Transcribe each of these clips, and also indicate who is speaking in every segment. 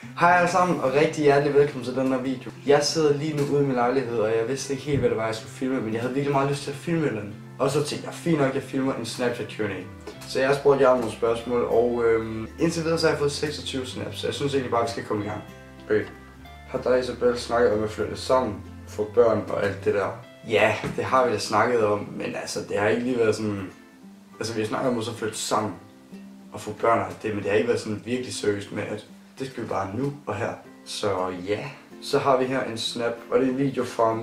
Speaker 1: Hej alle sammen og rigtig hjertelig velkommen til den her video. Jeg sidder lige nu ude i min lejlighed, og jeg vidste ikke helt hvad det var jeg skulle filme, men jeg havde virkelig meget lyst til at filme et eller andet. Og så tænkte jeg, fint nok jeg filmer en Snapchat Q&A. Så jeg har spurgt jer om nogle spørgsmål, og indtil videre så har jeg fået 26 snaps, så jeg synes egentlig bare vi skal komme i gang. Okay. Har dig og Isabel snakket om at flytte sammen, få børn og alt det der? Ja, det har vi da snakket om, men altså det har ikke lige været sådan... Altså vi har snakket om at så flytte sammen og få børn og alt det, men det har ikke været sådan virkelig seriøst med at det skal vi bare nu og her. Så ja, så har vi her en snap, og det er en video fra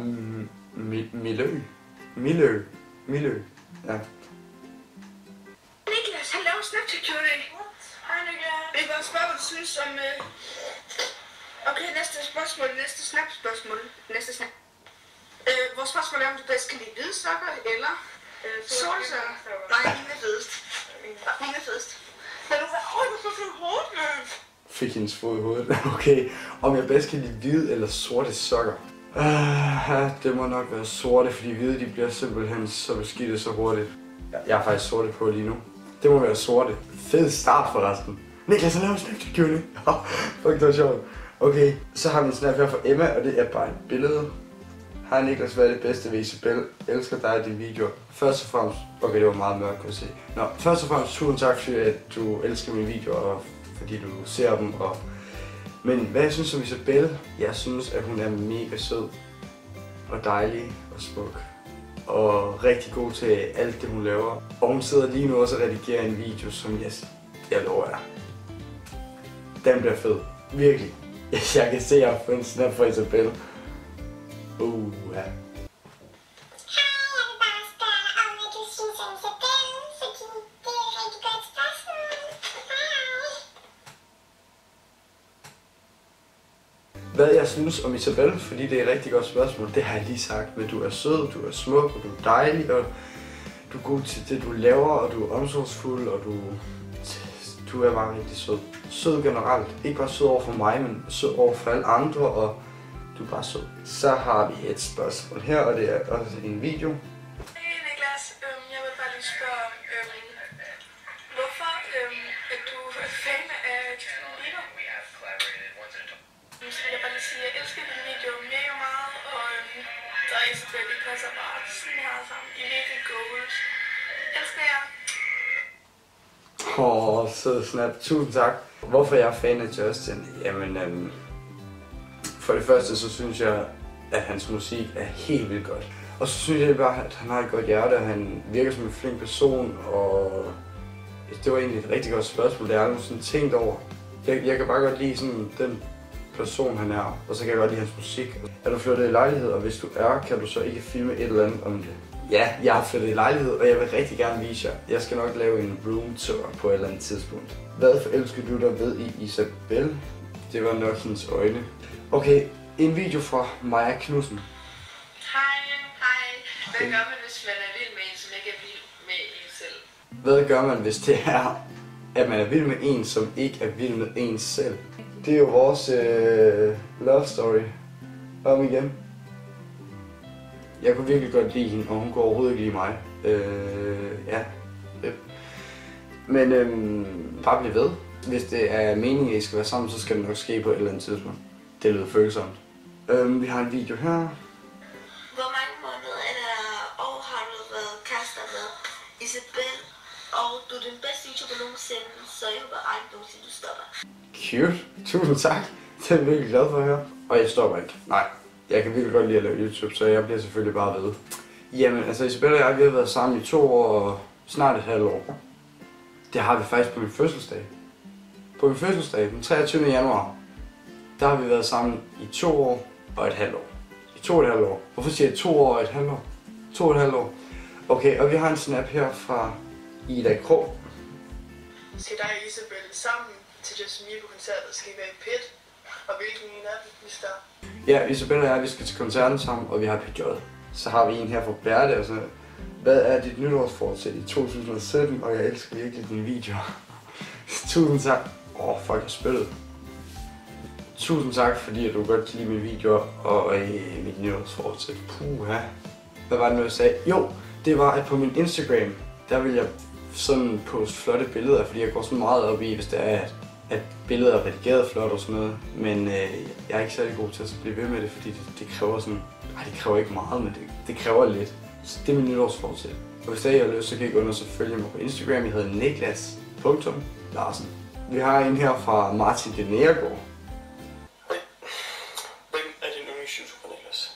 Speaker 1: Milø, ja.
Speaker 2: Niklas, han laver Snapchat Q&A. Hej Niklas. Jeg vil bare spørge, hvad du synes om... Okay, næste spørgsmål, næste snap-spørgsmål. Vores spørgsmål er, om du bedst kan lide hvide sokker eller solsokker. Nej, ingen er fedest. Ingen er fedest. Men du var så fint hårdt, mand.
Speaker 1: Fik hendes fod i hovedet. Okay, om jeg bedst kan lide hvide eller sorte sokker? Det må nok være sorte, fordi hvide de bliver simpelthen så beskidte så hurtigt. Jeg har faktisk sorte på lige nu. Det må være sorte. Fed start forresten. Niklas, han laver en Snapchat Q&A. Fuck, det var sjovt. Okay, så har vi en snap her fra Emma, og det er bare et billede. Hej Niklas, hvad er det bedste ved Isabel? Elsker dig og dine videoer. Først og fremmest... Okay, det var meget mørkt, kunne jeg se. Nå, først og fremmest tusind tak for, at du elsker mine videoer, og fordi du ser dem. Men hvad jeg synes om Isabel? Jeg synes, at hun er mega sød og dejlig og smuk. Og rigtig god til alt det, hun laver. Og hun sidder lige nu også og redigerer en video, som jeg lover jer. Den bliver fed. Virkelig. Jeg kan se, at jeg har fået en snap fra Isabel. Ja. Hvad jeg synes om Isabel, fordi det er et rigtig godt spørgsmål, det har jeg lige sagt. Men du er sød, du er smuk, og du er dejlig, og du er god til det du laver, og du er omsorgsfuld, og du er bare rigtig sød. Sød generelt. Ikke bare sød over for mig, men sød over for alle andre, og du er bare sød. Så har vi et spørgsmål her, og det er også en video.
Speaker 2: Hey Niklas, jeg vil bare lige spørge, hvorfor er du fan af Justin Bieber? Så vil jeg bare lige sige, at jeg elsker din video mega meget, og der er Isabel, I passer bare sådan her sammen. I er virkelig goals. Elsker jer.
Speaker 1: Sød snap. Tusind tak. Hvorfor jeg er fan af Justin? Jamen, for det første så synes jeg, at hans musik er helt vildt godt. Og så synes jeg bare, at han har et godt hjerte, og han virker som en flink person, og det var egentlig et rigtig godt spørgsmål, det har jeg aldrig sådan tænkt over. Jeg kan bare godt lide sådan den person han er, og så kan jeg godt lide hans musik. Er du flyttet i lejlighed, og hvis du er, kan du så ikke filme et eller andet om det? Ja, jeg har flyttet i lejlighed, og jeg vil rigtig gerne vise jer. Jeg skal nok lave en room tour på et eller andet tidspunkt. Hvad forelsker du dig ved i Isabel? Det var nok hendes øjne. Okay, en video fra Maja Knudsen.
Speaker 2: Hej. Hvad gør man, hvis man er vild med en, som ikke er vild med en selv?
Speaker 1: Hvad gør man, hvis det er, at man er vild med en, som ikke er vild med en selv? Det er jo vores love story. Om igen. Jeg kunne virkelig godt lide hende, og hun kunne overhovedet ikke lide mig. Ja. Men bare bliv ved. Hvis det er meningen, at I skal være sammen, så skal det nok ske på et eller andet tidspunkt. Det lyder følsomt. Vi har en video her.
Speaker 2: Hvor mange måneder eller år har du været kærester med Isabel? Og du er den bedste YouTuber nogensinde, så jeg håber aldrig nogensinde, du stopper.
Speaker 1: Cute. Tusind tak. Det er jeg virkelig glad for at høre. Og jeg stopper ikke. Nej. Jeg kan virkelig godt lide at lave YouTube, så jeg bliver selvfølgelig bare ved. Jamen, altså Isabel og jeg, vi har været sammen i 2 år og snart et halvt år. Det har vi faktisk på min fødselsdag. På min fødselsdag, den 23. januar, der har vi været sammen i 2 år og et halvt år. I 2,5 år. Hvorfor siger jeg 2 år og et halvt år? 2,5 år. Okay, og vi har en snap her fra Ida Krog.
Speaker 2: Skal dig og Isabel sammen til Justin Bieber-koncertet? Skal I være i pit? Og hvilken en af dem, hvis der?
Speaker 1: Ja, Isabel og jeg, vi skal til koncerten sammen, og vi har PJ. Så har vi en her fra Berte, og så... Hvad er dit nytårsforsæt i 2017? Og jeg elsker virkelig dine videoer. Tusind tak. Fuck, jeg spillede. Tusind tak, fordi at du godt kan lide mine videoer og mit nytårsforsæt. Puha. Hvad var det nu, jeg sagde? Jo, det var, at på min Instagram, der vil jeg sådan poste flotte billeder, fordi jeg går sådan meget op i, hvis det er, at billedet er redigeret flot og sådan noget, men jeg er ikke særlig god til at blive ved med det, fordi det kræver sådan, det kræver ikke meget, men det kræver lidt. Så det er min nytårsforsæt. Og hvis I har lyst, så kan I gå ind og så følge mig på Instagram. Jeg hedder Niklas.Larsen. Vi har en her fra Martin de Neergaard.
Speaker 3: Hvem er din yndlings-YouTuber, Niklas?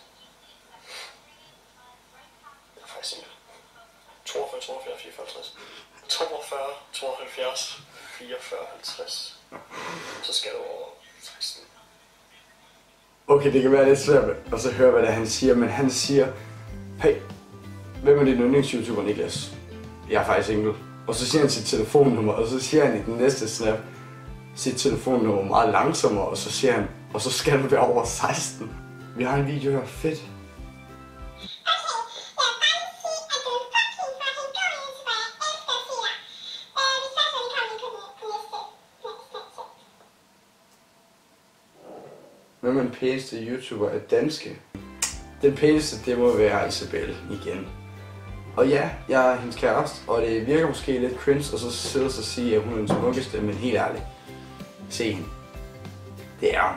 Speaker 3: Jeg er faktisk single. 42, 42, 54. 42, 72, 44, 50. Så skal du over 16.
Speaker 1: Okay, det kan være lidt svært at så høre, hvad det er, han siger, men han siger, hey, hvem er din yndlings-YouTuber, Niklas? Jeg er faktisk single. Og så siger han sit telefonnummer, og så siger han i den næste snap sit telefonnummer meget langsommere, og så siger han, og så skal du være over 16. Vi har en video her, fedt. Hvem er den pæneste YouTuber af danske? Den pæneste, det må være Isabelle igen. Og ja, jeg er hendes kæreste, og det virker måske lidt cringe, og så sidde og sige, at hun er den smukkeste, men helt ærligt. Se hende. Det er hun.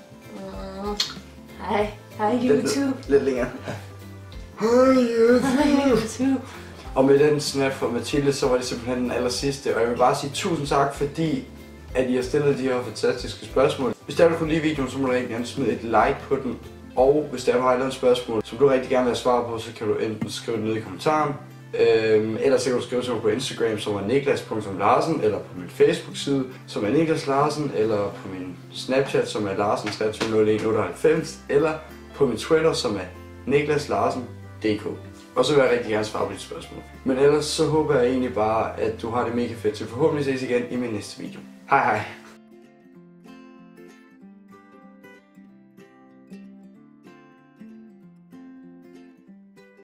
Speaker 4: Hej YouTube.
Speaker 1: Lidt længere. Hej YouTube. Og med den snap fra Mathilde, så var det simpelthen den aller sidste, og jeg vil bare sige tusind tak, fordi at I har stillet de her fantastiske spørgsmål. Hvis der du kunne lide videoen, så må du rigtig gerne smide et like på den. Og hvis der har et spørgsmål, som du rigtig gerne vil have svar på, så kan du enten skrive det ned i kommentaren. Eller så kan du skrive til mig på Instagram, som er niklas.larsen, eller på min Facebook-side, som er Niklas Larsen, eller på min Snapchat, som er larsen230198, eller på min Twitter, som er niklaslarsen.dk. Og så vil jeg rigtig gerne svare på dit spørgsmål. Men ellers så håber jeg egentlig bare, at du har det mega fedt, så forhåbentlig ses igen i min næste video. Hej hej!